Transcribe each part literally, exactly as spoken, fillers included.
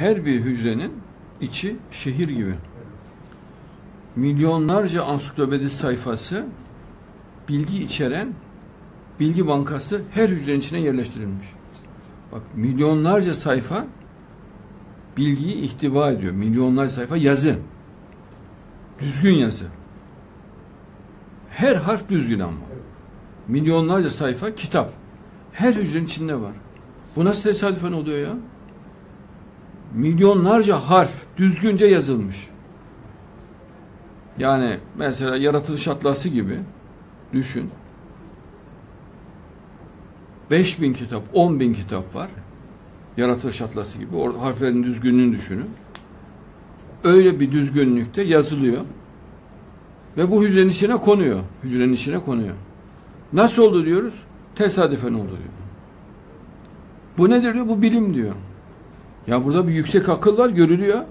her bir hücrenin içi şehir gibi. Milyonlarca ansiklopedi sayfası, bilgi içeren bilgi bankası her hücrenin içine yerleştirilmiş. Bak, milyonlarca sayfa bilgiyi ihtiva ediyor. Milyonlarca sayfa yazı. Düzgün yazı. Her harf düzgün ama. Milyonlarca sayfa kitap. Her hücrenin içinde var. Bu nasıl tesadüfen oluyor ya? Milyonlarca harf düzgünce yazılmış. Yani mesela yaratılış atlası gibi düşün. Beş bin kitap, on bin kitap var. Yaratılış atlası gibi. Orada harflerin düzgünlüğünü düşünün. Öyle bir düzgünlükte yazılıyor. Ve bu hücrenin içine konuyor. Hücrenin içine konuyor. Nasıl oldu diyoruz? Tesadüfen oldu diyor. Bu nedir diyor? Bu bilim diyor. Ya burada bir yüksek akıl var, görülüyor.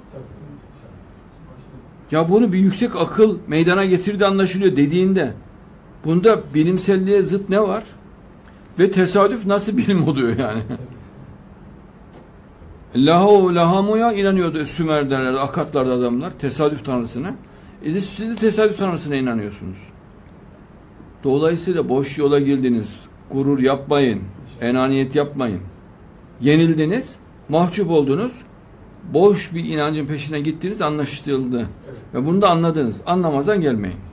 Ya bunu bir yüksek akıl meydana getirdi, anlaşılıyor dediğinde bunda bilimselliğe zıt ne var? Ve tesadüf nasıl bilim oluyor yani? Lahu, Lahamu'ya inanıyordu Sümer derlerdi, Akatlarda adamlar, tesadüf tanrısına. E siz de tesadüf tanrısına inanıyorsunuz. Dolayısıyla boş yola girdiniz, gurur yapmayın, enaniyet yapmayın. Yenildiniz, mahcup oldunuz, boş bir inancın peşine gittiniz, anlaşıldı. Evet. Ve bunu da anladınız. Anlamazdan gelmeyin.